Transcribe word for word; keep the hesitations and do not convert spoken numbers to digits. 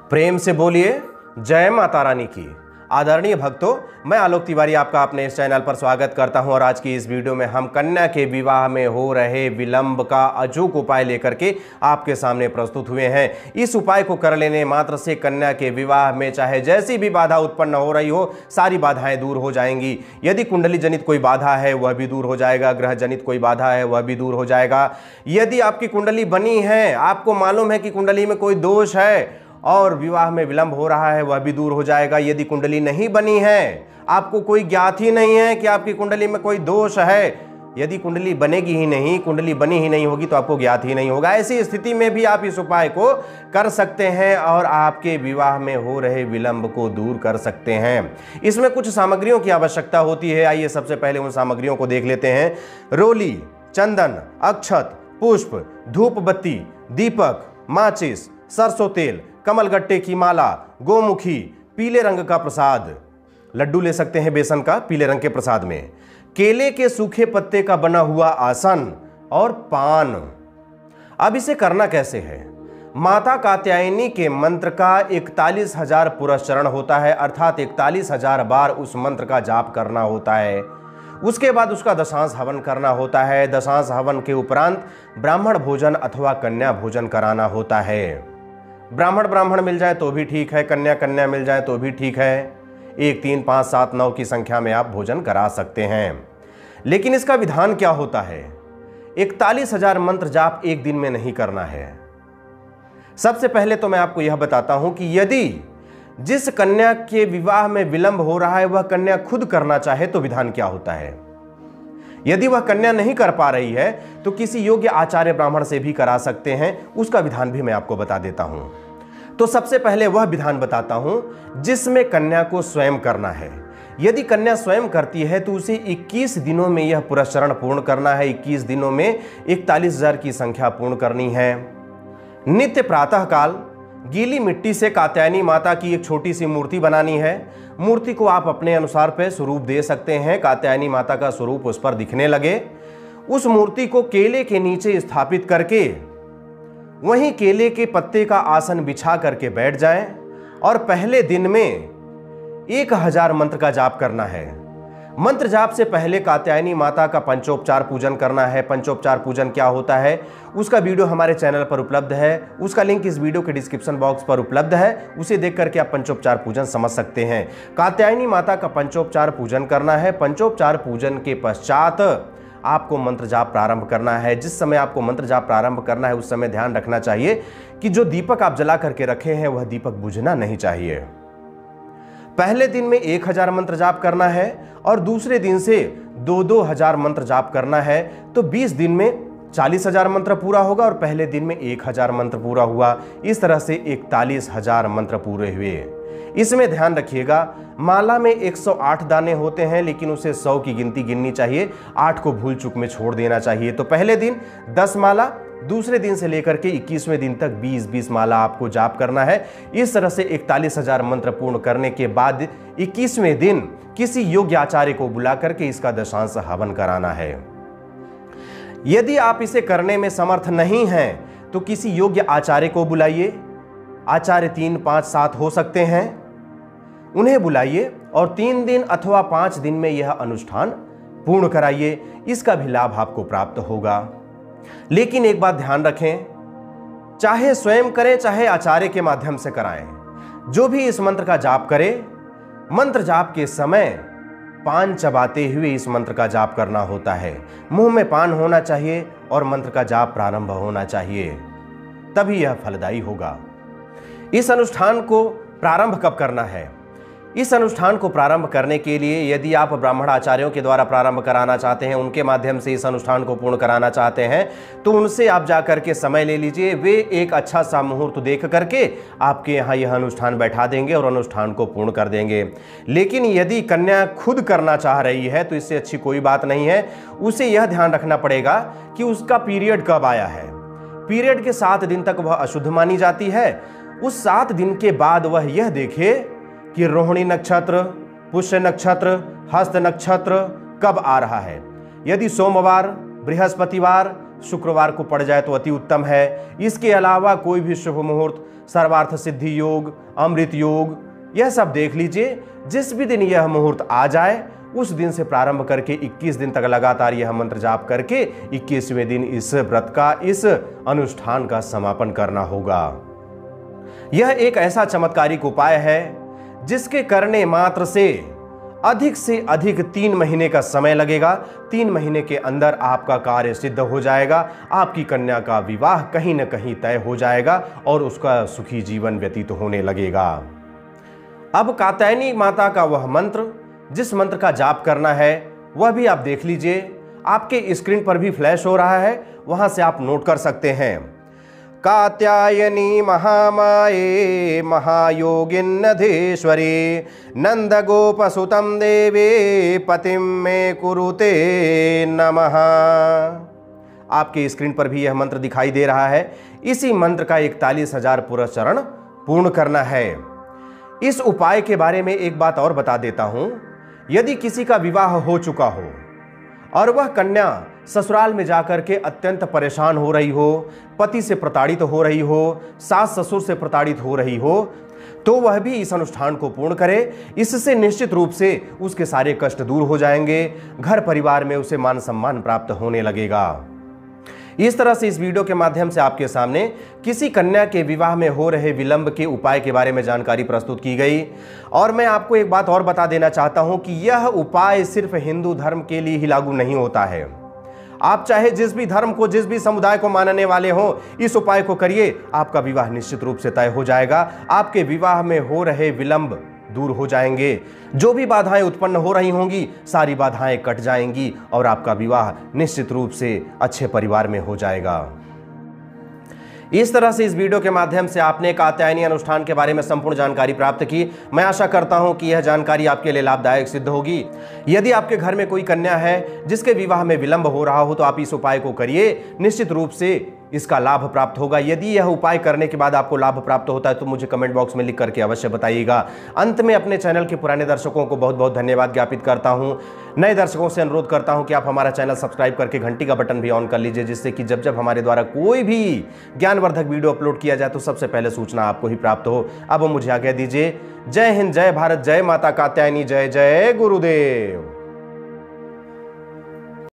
प्रेम से बोलिए जय माता रानी की। आदरणीय भक्तों, मैं आलोक तिवारी आपका अपने इस चैनल पर स्वागत करता हूं और आज की इस वीडियो में हम कन्या के विवाह में हो रहे विलंब का अचूक उपाय लेकर के आपके सामने प्रस्तुत हुए हैं। इस उपाय को कर लेने मात्र से कन्या के विवाह में चाहे जैसी भी बाधा उत्पन्न हो रही हो, सारी बाधाएं दूर हो जाएंगी। यदि कुंडली जनित कोई बाधा है वह भी दूर हो जाएगा, ग्रह जनित कोई बाधा है वह भी दूर हो जाएगा। यदि आपकी कुंडली बनी है, आपको मालूम है कि कुंडली में कोई दोष है और विवाह में विलंब हो रहा है, वह भी दूर हो जाएगा। यदि कुंडली नहीं बनी है, आपको कोई ज्ञात ही नहीं है कि आपकी कुंडली में कोई दोष है, यदि कुंडली बनेगी ही नहीं, कुंडली बनी ही नहीं होगी तो आपको ज्ञात ही नहीं होगा। ऐसी स्थिति में भी आप इस उपाय को कर सकते हैं और आपके विवाह में हो रहे विलंब को दूर कर सकते हैं। इसमें कुछ सामग्रियों की आवश्यकता होती है। आइए सबसे पहले उन सामग्रियों को देख लेते हैं। रोली, चंदन, अक्षत, पुष्प, धूप बत्ती, दीपक, माचिस, सरसों तेल, कमलगट्टे की माला, गोमुखी, पीले रंग का प्रसाद, लड्डू ले सकते हैं बेसन का पीले रंग के प्रसाद में, केले के सूखे पत्ते का बना हुआ आसन और पान। अब इसे करना कैसे है? माता कात्यायनी के मंत्र का इकतालीस हजार पुरस्चरण होता है, अर्थात इकतालीस हजार बार उस मंत्र का जाप करना होता है। उसके बाद उसका दशांश हवन करना होता है। दशांश हवन के उपरांत ब्राह्मण भोजन अथवा कन्या भोजन कराना होता है। ब्राह्मण ब्राह्मण मिल जाए तो भी ठीक है, कन्या कन्या मिल जाए तो भी ठीक है। एक, तीन, पाँच, सात, नौ की संख्या में आप भोजन करा सकते हैं। लेकिन इसका विधान क्या होता है? इकतालीस हजार मंत्र जाप एक दिन में नहीं करना है। सबसे पहले तो मैं आपको यह बताता हूं कि यदि जिस कन्या के विवाह में विलंब हो रहा है वह कन्या खुद करना चाहे तो विधान क्या होता है। यदि वह कन्या नहीं कर पा रही है तो किसी योग्य आचार्य ब्राह्मण से भी करा सकते हैं। उसका विधान भी मैं आपको बता देता हूं। तो सबसे पहले वह विधान बताता हूं जिसमें कन्या को स्वयं करना है। यदि कन्या स्वयं करती है तो उसे इक्कीस दिनों में यह पुरस्चरण पूर्ण करना है। इक्कीस दिनों में इकतालीस हजार की संख्या पूर्ण करनी है। नित्य प्रातः काल गीली मिट्टी से कात्यायनी माता की एक छोटी सी मूर्ति बनानी है। मूर्ति को आप अपने अनुसार पे स्वरूप दे सकते हैं। कात्यायनी माता का स्वरूप उस पर दिखने लगे। उस मूर्ति को केले के नीचे स्थापित करके वहीं केले के पत्ते का आसन बिछा करके बैठ जाएं और पहले दिन में एक हजार मंत्र का जाप करना है। मंत्र जाप से पहले कात्यायनी माता का पंचोपचार पूजन करना है। पंचोपचार पूजन क्या होता है उसका वीडियो हमारे चैनल पर उपलब्ध है। उसका लिंक इस वीडियो के डिस्क्रिप्शन बॉक्स पर उपलब्ध है। उसे देख करके आप पंचोपचार पूजन समझ सकते हैं। कात्यायनी माता का पंचोपचार पूजन करना है। पंचोपचार पूजन के पश्चात आपको मंत्र जाप प्रारंभ करना है। जिस समय आपको मंत्र जाप प्रारंभ करना है उस समय ध्यान रखना चाहिए कि जो दीपक आप जला करके रखे हैं वह दीपक बुझना नहीं चाहिए। पहले दिन में एक हजार मंत्र जाप करना है और दूसरे दिन से दो दो हजार मंत्र जाप करना है। तो बीस दिन में चालीस हजार मंत्र पूरा होगा और पहले दिन में एक हजार मंत्र पूरा हुआ। इस तरह से इकतालीस हजार मंत्र पूरे हुए। इसमें ध्यान रखिएगा, माला में एक सौ आठ दाने होते हैं लेकिन उसे सौ की गिनती गिननी चाहिए। आठ को भूल चूक में छोड़ देना चाहिए। तो पहले दिन दस माला, दूसरे दिन से लेकर के इक्कीसवें दिन तक बीस बीस माला आपको जाप करना है। इस तरह से इकतालीस हजार मंत्र पूर्ण करने के बाद इक्कीसवें दिन किसी योग्य आचार्य को बुला करके इसका दशांश हवन कराना है। यदि आप इसे करने में समर्थ नहीं हैं तो किसी योग्य आचार्य को बुलाइए। आचार्य तीन, पांच, सात हो सकते हैं, उन्हें बुलाइए और तीन दिन अथवा पांच दिन में यह अनुष्ठान पूर्ण कराइए। इसका भी लाभ आपको प्राप्त होगा। लेकिन एक बात ध्यान रखें, चाहे स्वयं करें चाहे आचार्य के माध्यम से कराएं, जो भी इस मंत्र का जाप करे, मंत्र जाप के समय पान चबाते हुए इस मंत्र का जाप करना होता है। मुंह में पान होना चाहिए और मंत्र का जाप प्रारंभ होना चाहिए, तभी यह फलदायी होगा। इस अनुष्ठान को प्रारंभ कब करना है? इस अनुष्ठान को प्रारंभ करने के लिए यदि आप ब्राह्मण आचार्यों के द्वारा प्रारंभ कराना चाहते हैं, उनके माध्यम से इस अनुष्ठान को पूर्ण कराना चाहते हैं, तो उनसे आप जाकर के समय ले लीजिए। वे एक अच्छा सा मुहूर्त देख करके आपके यहाँ यह अनुष्ठान बैठा देंगे और अनुष्ठान को पूर्ण कर देंगे। लेकिन यदि कन्या खुद करना चाह रही है तो इससे अच्छी कोई बात नहीं है। उसे यह ध्यान रखना पड़ेगा कि उसका पीरियड कब आया है। पीरियड के सात दिन तक वह अशुद्ध मानी जाती है। उस सात दिन के बाद वह यह देखे कि रोहिणी नक्षत्र, पुष्य नक्षत्र, हस्त नक्षत्र कब आ रहा है। यदि सोमवार, बृहस्पतिवार, शुक्रवार को पड़ जाए तो अति उत्तम है। इसके अलावा कोई भी शुभ मुहूर्त, सर्वार्थ सिद्धि योग, अमृत योग, यह सब देख लीजिए। जिस भी दिन यह मुहूर्त आ जाए उस दिन से प्रारंभ करके इक्कीस दिन तक लगातार यह मंत्र जाप करके इक्कीसवें दिन इस व्रत का, इस अनुष्ठान का समापन करना होगा। यह एक ऐसा चमत्कारिक उपाय है जिसके करने मात्र से अधिक से अधिक तीन महीने का समय लगेगा। तीन महीने के अंदर आपका कार्य सिद्ध हो जाएगा, आपकी कन्या का विवाह कहीं न कहीं तय हो जाएगा और उसका सुखी जीवन व्यतीत होने लगेगा। अब कात्यायनी माता का वह मंत्र, जिस मंत्र का जाप करना है, वह भी आप देख लीजिए। आपके स्क्रीन पर भी फ्लैश हो रहा है, वहां से आप नोट कर सकते हैं। कात्यायनी महामाये महायोगिन्नधीश्वरी नंद गोपसुतम देवे पतिम मे कुरुते नमः। आपके स्क्रीन पर भी यह मंत्र दिखाई दे रहा है। इसी मंत्र का इकतालीस हजार पूरा चरण पूर्ण करना है। इस उपाय के बारे में एक बात और बता देता हूं। यदि किसी का विवाह हो चुका हो और वह कन्या ससुराल में जाकर के अत्यंत परेशान हो रही हो, पति से प्रताड़ित हो रही हो, सास ससुर से प्रताड़ित हो रही हो, तो वह भी इस अनुष्ठान को पूर्ण करे। इससे निश्चित रूप से उसके सारे कष्ट दूर हो जाएंगे, घर परिवार में उसे मान सम्मान प्राप्त होने लगेगा। इस तरह से इस वीडियो के माध्यम से आपके सामने किसी कन्या के विवाह में हो रहे विलंब के उपाय के बारे में जानकारी प्रस्तुत की गई। और मैं आपको एक बात और बता देना चाहता हूं कि यह उपाय सिर्फ हिंदू धर्म के लिए ही लागू नहीं होता है। आप चाहे जिस भी धर्म को, जिस भी समुदाय को मानने वाले हो, इस उपाय को करिए, आपका विवाह निश्चित रूप से तय हो जाएगा। आपके विवाह में हो रहे विलंब दूर हो जाएंगे, जो भी बाधाएं उत्पन्न हो रही होंगी सारी बाधाएं कट जाएंगी और आपका विवाह निश्चित रूप से अच्छे परिवार में हो जाएगा। इस तरह से इस वीडियो के माध्यम से आपने कात्यायनी अनुष्ठान के बारे में संपूर्ण जानकारी प्राप्त की। मैं आशा करता हूं कि यह जानकारी आपके लिए लाभदायक सिद्ध होगी। यदि आपके घर में कोई कन्या है जिसके विवाह में विलंब हो रहा हो तो आप इस उपाय को करिए, निश्चित रूप से इसका लाभ प्राप्त होगा। यदि यह उपाय करने के बाद आपको लाभ प्राप्त होता है तो मुझे कमेंट बॉक्स में लिख करके अवश्य बताइएगा। अंत में अपने चैनल के पुराने दर्शकों को बहुत बहुत धन्यवाद ज्ञापित करता हूं। नए दर्शकों से अनुरोध करता हूं कि आप हमारा चैनल सब्सक्राइब करके घंटी का बटन भी ऑन कर लीजिए, जिससे कि जब जब हमारे द्वारा कोई भी ज्ञानवर्धक वीडियो अपलोड किया जाए तो सबसे पहले सूचना आपको ही प्राप्त हो। अब मुझे आज्ञा दीजिए। जय हिंद, जय भारत, जय माता कात्यायनी, जय जय गुरुदेव।